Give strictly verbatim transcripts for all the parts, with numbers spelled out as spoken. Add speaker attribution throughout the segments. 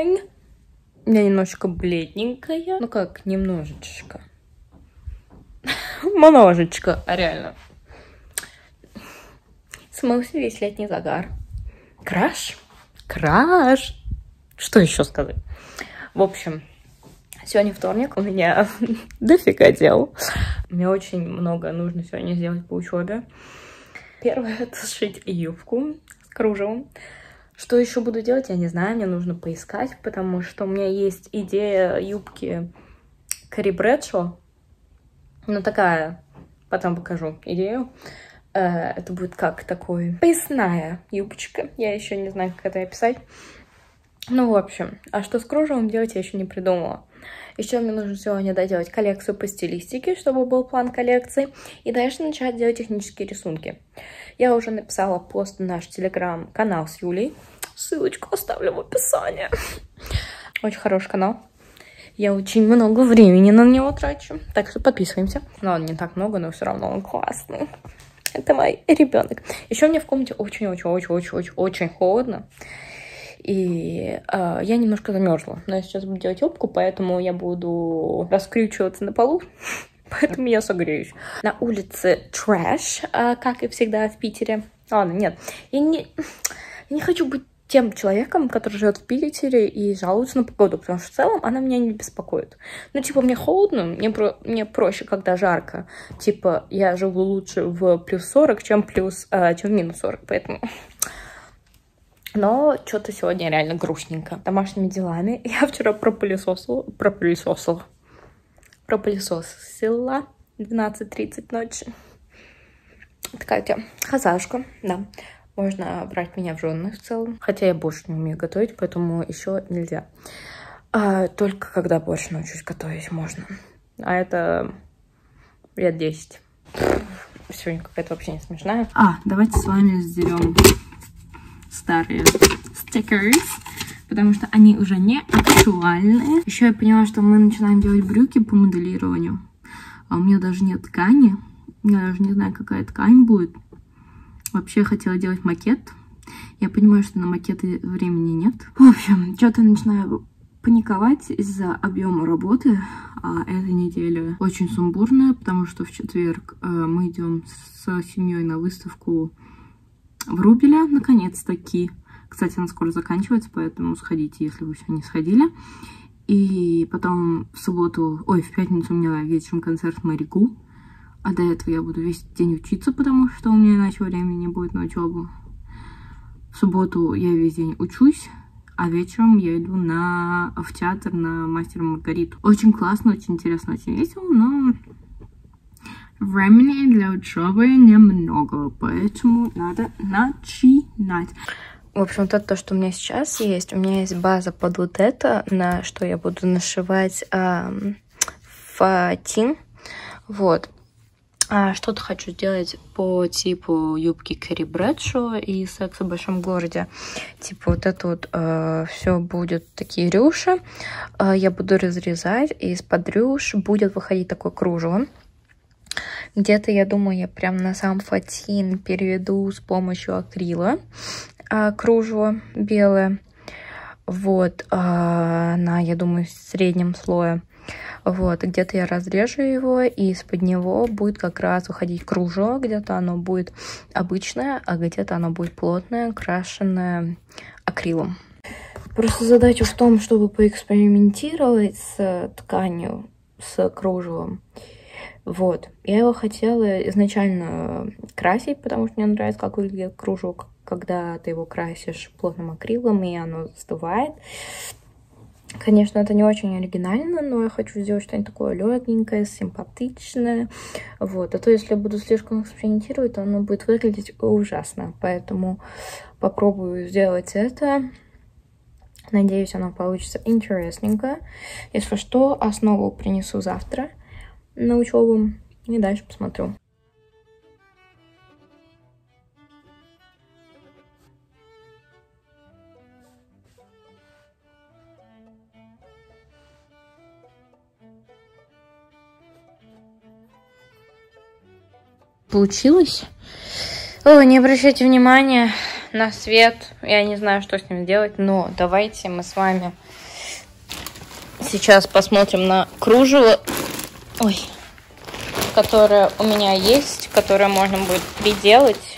Speaker 1: morning. Я немножечко бледненькая. Ну как, немножечко. Множечко, а реально. Смылся весь летний загар. Краш? Краш! Что еще сказать? В общем, сегодня вторник, у меня дофига дел. Мне очень много нужно сегодня сделать по учебе. Первое — это сшить юбку с кружевом. Что еще буду делать, я не знаю, мне нужно поискать, потому что у меня есть идея юбки Carrie Bradshaw. Ну, такая, потом покажу идею. Это будет как такой поясная юбочка. Я еще не знаю, как это описать. Ну, в общем, а что с кружевом делать, я еще не придумала. Еще мне нужно сегодня доделать коллекцию по стилистике, чтобы был план коллекции. И дальше начать делать технические рисунки. Я уже написала пост на наш телеграм-канал с Юлей. Ссылочку оставлю в описании. Очень хороший канал. Я очень много времени на него трачу. Так что подписываемся. Но он не так много, но все равно он классный. Это мой ребенок. Еще мне в комнате очень-очень-очень-очень-очень холодно. И э, я немножко замерзла. Но я сейчас буду делать юбку, поэтому я буду раскрючиваться на полу. Поэтому я согреюсь. На улице трэш, э, как и всегда в Питере. Ладно, нет. Я не, я не хочу быть тем человеком, который живет в Питере и жалуется на погоду, потому что в целом она меня не беспокоит. Ну, типа, мне холодно, мне, про, мне проще, когда жарко. Типа, я живу лучше в плюс сорок, чем, плюс, э, чем в минус сорок, поэтому... Но что-то сегодня реально грустненько. Домашними делами. Я вчера пропылесосила, пропылесосила, пропылесосила в двенадцать тридцать ночи. Такая у тебя хозяюшка, да. Можно брать меня в жены в целом. Хотя я больше не умею готовить, поэтому еще нельзя. А только когда больше научусь готовить можно. А это лет десять. Сегодня какая-то вообще не смешная. А, давайте с вами сдерем старые стикеры, потому что они уже не актуальны. Еще я поняла, что мы начинаем делать брюки по моделированию. А у меня даже нет ткани. Я даже не знаю, какая ткань будет. Вообще я хотела делать макет. Я понимаю, что на макеты времени нет. В общем, что-то начинаю паниковать из-за объема работы. А эта неделя очень сумбурная, потому что в четверг э, мы идем с семьей на выставку в Рубеле, наконец-таки. Кстати, она скоро заканчивается, поэтому сходите, если вы еще не сходили. И потом в субботу, ой, в пятницу у меня вечером концерт в Маригу. А до этого я буду весь день учиться, потому что у меня иначе времени не будет на учебу. В субботу я весь день учусь, а вечером я иду на, в театр на «Мастера и Маргариту». Очень классно, очень интересно, очень весело, но времени для учебы немного, поэтому надо начинать. В общем, это то, что у меня сейчас есть. У меня есть база под вот это, на что я буду нашивать эм, фатин. Вот. А что-то хочу сделать по типу юбки Carrie Bradshaw и «Секса в большом городе». Типа вот это вот э, все будет такие рюши. Э, я буду разрезать, и из-под рюш будет выходить такое кружево. Где-то, я думаю, я прям на сам фатин переведу с помощью акрила э, кружево белое. Вот. Э, на, я думаю, среднем слое. Вот, где-то я разрежу его, и из-под него будет как раз выходить кружево. Где-то оно будет обычное, а где-то оно будет плотное, крашенное акрилом. Просто задача в том, чтобы поэкспериментировать с тканью, с кружевом. Вот, я его хотела изначально красить, потому что мне нравится, как выглядит кружево, когда ты его красишь плотным акрилом, и оно застывает. Конечно, это не очень оригинально, но я хочу сделать что-нибудь такое легенькое, симпатичное. Вот. А то, если я буду слишком экспериментировать, то оно будет выглядеть ужасно. Поэтому попробую сделать это. Надеюсь, оно получится интересненько. Если что, основу принесу завтра на учебу. И дальше посмотрю. Получилось? О, не обращайте внимания на свет. Я не знаю, что с ним делать, но давайте мы с вами сейчас посмотрим на кружево, ой, которое у меня есть, которое можно будет приделать.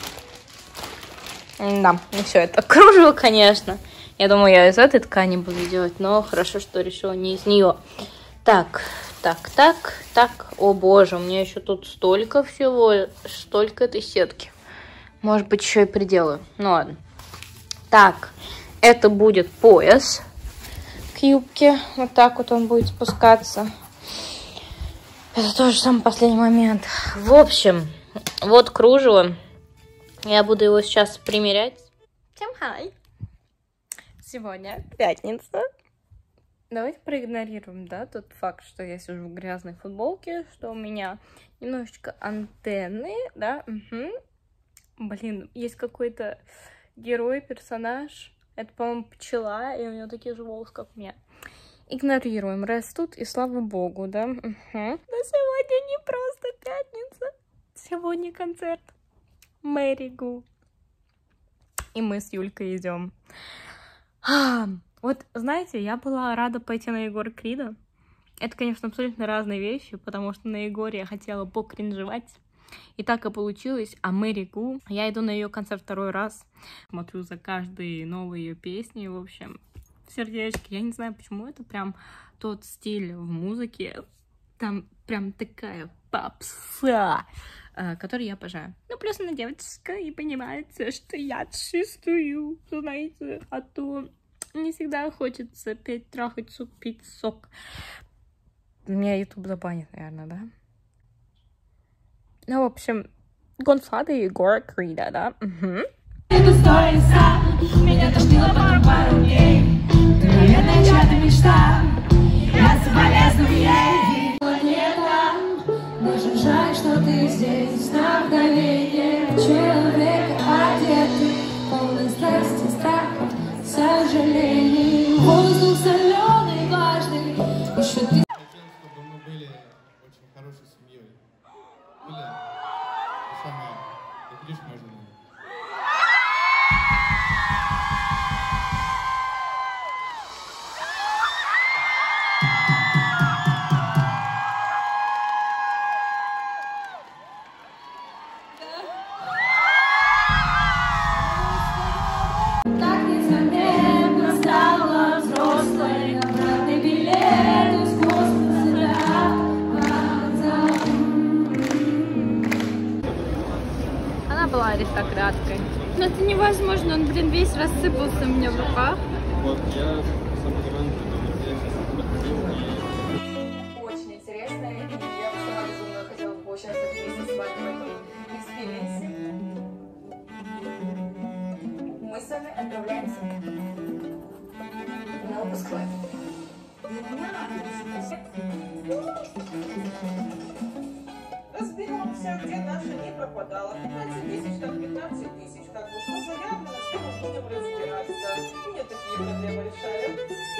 Speaker 1: Да, не все это кружево, конечно. Я думаю, я из этой ткани буду делать, но хорошо, что решила не из нее. Так, так, так, так. О боже, у меня еще тут столько всего, столько этой сетки. Может быть, еще и приделаю. Ну ладно. Так, это будет пояс к юбке. Вот так вот он будет спускаться. Это тоже самый последний момент. В общем, вот кружево. Я буду его сейчас примерять. Всем хай! Сегодня пятница. Давайте проигнорируем, да, тот факт, что я сижу в грязной футболке, что у меня немножечко антенны, да, угу. Блин, есть какой-то герой, персонаж, это, по-моему, пчела, и у нее такие же волосы, как у меня. Игнорируем, растут, и слава богу, да, угу. Но сегодня не просто пятница, сегодня концерт Мэри Гу. И мы с Юлькой идем. А, вот, знаете, я была рада пойти на Егора Крида. Это, конечно, абсолютно разные вещи, потому что на Егоре я хотела покринжевать. И так и получилось. А Мэри Гу, я иду на ее концерт второй раз. Смотрю за каждой новой ее песней, в общем, в сердечке. Я не знаю, почему это прям тот стиль в музыке. Там прям такая попса, который я обожаю. Ну, плюс она девочка и понимается, что я чувствую, знаете, а то не всегда хочется петь, трахать, суп, пить сок. Меня YouTube забанит, наверное, да? Ну, в общем, Гонфлада и Егора Крида, да? Угу. Меня тошнило потом пару дней. Ты, наверное, чья-то мечта. Я соболезную ей. Даже жаль, что ты здесь на мгновение. Человек одетый, полный страсти, страха, сожалений. Воздух соленый, влажный. Еще ты.
Speaker 2: Хотел, чтобы мы были очень хорошей семьей. Были самые. Ты будешь мою жену?
Speaker 1: Аристократкой.
Speaker 3: Но это невозможно, он, блин, весь рассыпался у меня в руках.
Speaker 2: Вот я самый главный,
Speaker 4: Очень интересно, и я сама безумно хотела бы поучаствовать вместе с вами в этом экспириенсе. Мы с вами отправляемся на выпускной.
Speaker 5: Разберемся, где наша не пропадала. пятнадцать тысяч, так пятнадцать тысяч. Как бы что заявлено, с кем мы будем разбираться. И не такие проблемы решаем.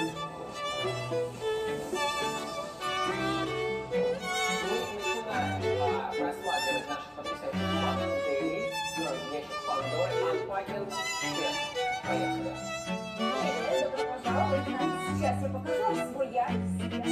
Speaker 6: Мы начинаем рассматривать наших потрясающих моделей. Ящик Пандоры, Unpacking. Поехали.
Speaker 4: Добро пожаловать. Сейчас я покажу вам свой ящик.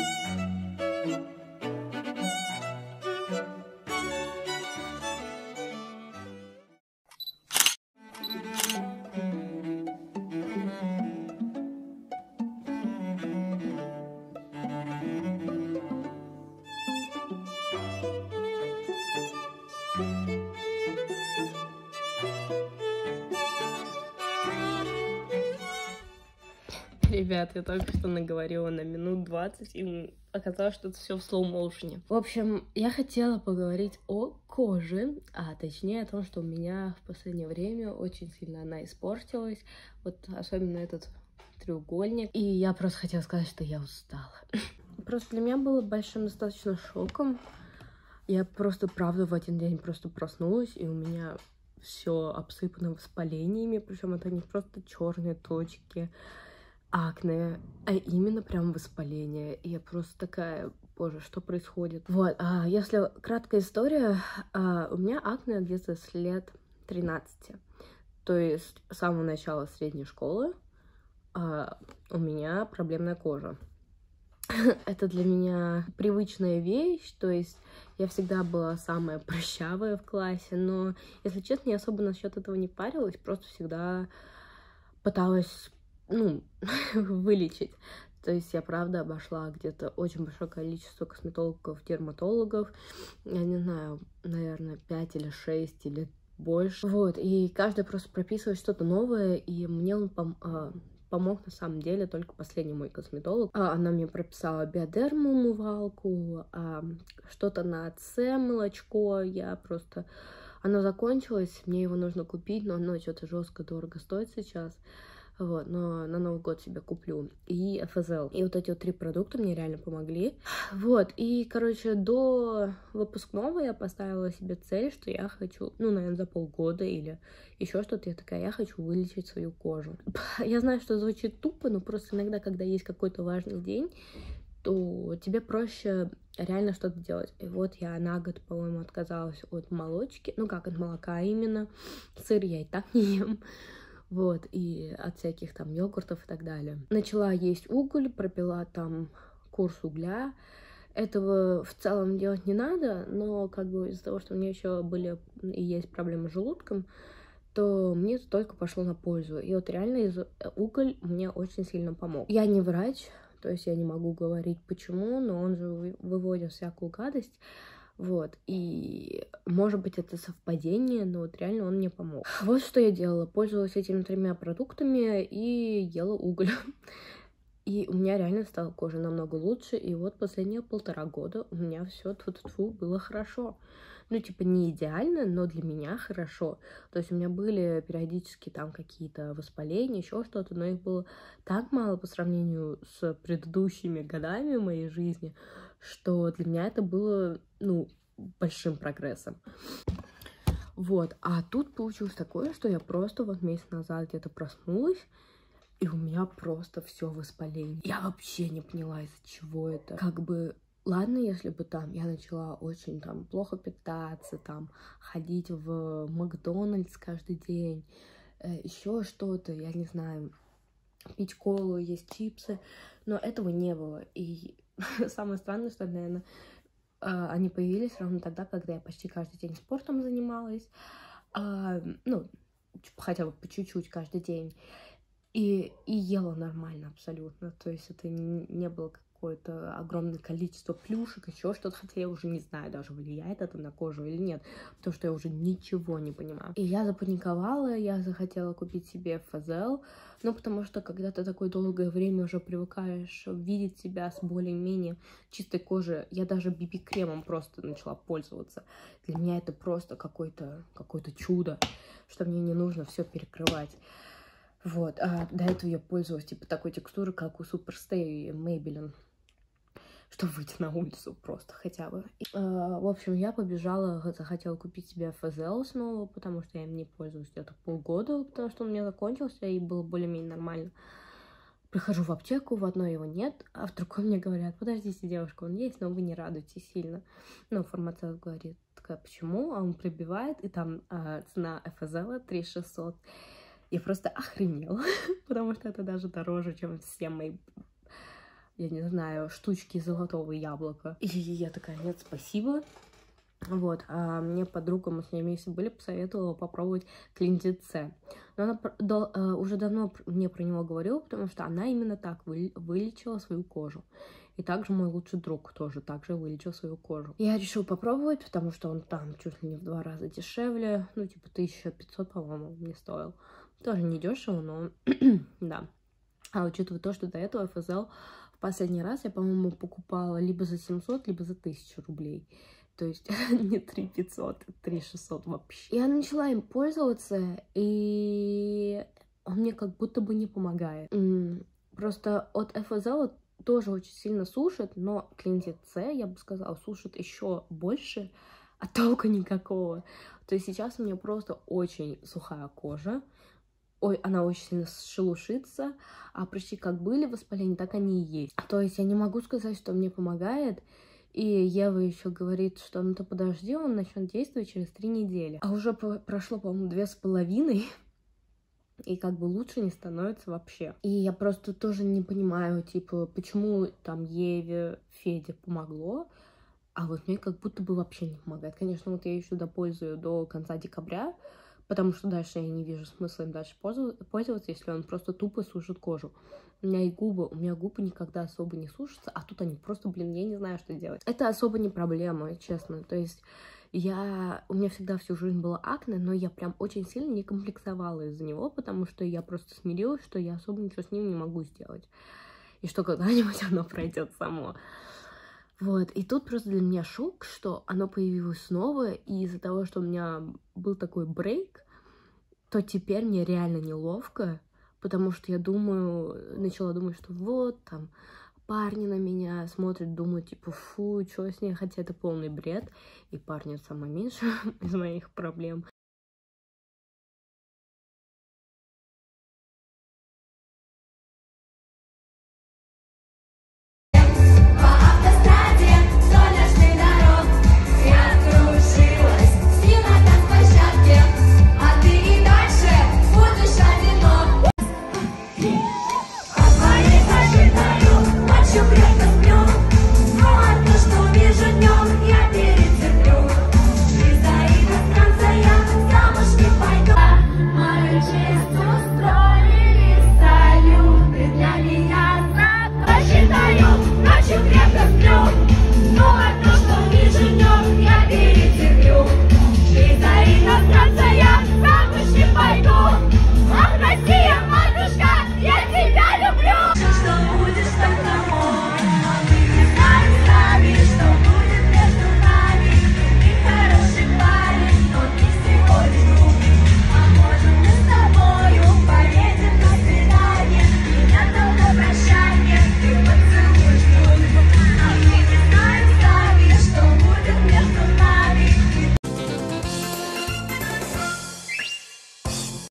Speaker 1: Ребят, я только что наговорила на минут двадцать, и оказалось, что это все в слоу-моушене. В общем, я хотела поговорить о коже, а точнее о том, что у меня в последнее время очень сильно она испортилась. Вот особенно этот треугольник. И я просто хотела сказать, что я устала. Просто для меня было большим достаточно шоком. Я просто, правда, в один день просто проснулась, и у меня все обсыпано воспалениями, причем это не просто черные точки, акне, а именно прям воспаление. И я просто такая, боже, что происходит? Вот, а если краткая история, а, у меня акне где-то с лет тринадцати. То есть с самого начала средней школы а, у меня проблемная кожа. Это для меня привычная вещь, то есть я всегда была самая прыщавая в классе, но, если честно, я особо насчет этого не парилась, просто всегда пыталась, ну, вылечить. То есть я, правда, обошла где-то очень большое количество косметологов, дерматологов, я не знаю, наверное, пять или шесть или больше. Вот, и каждый просто прописывает что-то новое, и мне он пом помог на самом деле только последний мой косметолог. Она мне прописала биодерму умывалку, что-то на С молочко, я просто... Оно закончилось, мне его нужно купить, но оно что-то жестко дорого стоит сейчас. Вот, но на Новый год себе куплю. И эф эс эл. И вот эти вот три продукта мне реально помогли. Вот, и, короче, до выпускного я поставила себе цель, что я хочу, ну, наверное, за полгода или еще что-то, я такая, я хочу вылечить свою кожу. Я знаю, что звучит тупо, но просто иногда, когда есть какой-то важный день, то тебе проще реально что-то делать. И вот я на год, по-моему, отказалась от молочки. Ну, как от молока именно. Сыр я и так не ем. Вот, и от всяких там йогуртов и так далее. Начала есть уголь, пропила там курс угля. Этого в целом делать не надо, но как бы из-за того, что у меня еще были и есть проблемы с желудком, то мне это только пошло на пользу. И вот реально из уголь мне очень сильно помог. Я не врач, то есть я не могу говорить почему, но он же выводит всякую гадость. Вот, и может быть это совпадение, но вот реально он мне помог. Вот что я делала, пользовалась этими тремя продуктами и ела уголь. И у меня реально стала кожа намного лучше, и вот последние полтора года у меня все тьфу-тьфу было хорошо. Ну, типа, не идеально, но для меня хорошо. То есть у меня были периодически там какие-то воспаления, еще что-то, но их было так мало по сравнению с предыдущими годами моей жизни, что для меня это было, ну, большим прогрессом. Вот, а тут получилось такое, что я просто вот месяц назад где-то проснулась, и у меня просто все воспаление. Я вообще не поняла, из-за чего это. Как бы, ладно, если бы там я начала очень там плохо питаться, там ходить в Макдональдс каждый день, э, еще что-то, я не знаю, пить колу, есть чипсы, но этого не было. И самое странное, что, наверное, они появились ровно тогда, когда я почти каждый день спортом занималась, ну, хотя бы по чуть-чуть каждый день. И, и ела нормально абсолютно. То есть это не, не было какое-то огромное количество плюшек, еще что-то. Хотя я уже не знаю, даже влияет это на кожу или нет. Потому что я уже ничего не понимаю. И я запаниковала, я захотела купить себе эф эс эл. Ну, потому что когда ты такое долгое время уже привыкаешь видеть себя с более-менее чистой кожей, я даже би би-кремом просто начала пользоваться. Для меня это просто какое-то какое-то чудо, что мне не нужно все перекрывать. Вот, а до этого я пользовалась типа такой текстурой, как у Суперстей и Maybelline, чтобы выйти на улицу просто хотя бы. И, а, в общем, я побежала, захотела купить себе эф эс эл снова, потому что я им не пользуюсь где-то полгода, потому что он у меня закончился и было более-менее нормально. Прихожу в аптеку, в одной его нет, а в другой мне говорят, подождите, девушка, он есть, но вы не радуйтесь сильно. Ну, фармацевт говорит, такая, почему? А он прибивает, и там а, цена эф эс эл три тысячи шестьсот. Я просто охренела, потому что это даже дороже, чем все мои, я не знаю, штучки золотого яблока. И я такая, нет, спасибо. Вот, а мне подруга, мы с ней вместе были, посоветовала попробовать Cleansит С. Но она до, uh, уже давно мне про него говорила, потому что она именно так вы, вылечила свою кожу. И также мой лучший друг тоже так же вылечил свою кожу. Я решила попробовать, потому что он там чуть ли не в два раза дешевле. Ну, типа, тысяча пятьсот, по-моему, мне стоил. Тоже не дешево, но да. А учитывая то, что до этого эф эс эл в последний раз я, по-моему, покупала либо за семьсот, либо за тысячу рублей. То есть не три тысячи пятьсот, три тысячи шестьсот вообще. Я начала им пользоваться, и он мне как будто бы не помогает. Просто от эф эс эл тоже очень сильно сушит, но Cleansит С, я бы сказала, сушит еще больше, а толка никакого. То есть сейчас у меня просто очень сухая кожа. Ой, она очень сильно шелушится, а прыщи как были воспаления, так они и есть. То есть я не могу сказать, что мне помогает. И Ева еще говорит, что ну ты подожди, он начнет действовать через три недели. А уже прошло, по-моему, две с половиной. и как бы лучше не становится вообще. И я просто тоже не понимаю, типа, почему там Еве, Феде помогло, а вот мне как будто бы вообще не помогает. Конечно, вот я еще допользую до конца декабря, потому что дальше я не вижу смысла им дальше пользоваться, если он просто тупо сушит кожу. У меня и губы, у меня губы никогда особо не сушатся, а тут они просто, блин, я не знаю, что делать. Это особо не проблема, честно. То есть я... У меня всегда всю жизнь было акне, но я прям очень сильно не комплексовала из-за него, потому что я просто смирилась, что я особо ничего с ним не могу сделать. И что когда-нибудь оно пройдет само. Вот, и тут просто для меня шок, что оно появилось снова, и из-за того, что у меня был такой брейк, то теперь мне реально неловко, потому что я думаю, начала думать, что вот, там, парни на меня смотрят, думают, типа, фу, что с ней, хотя это полный бред, и парни самое меньшее из моих проблем.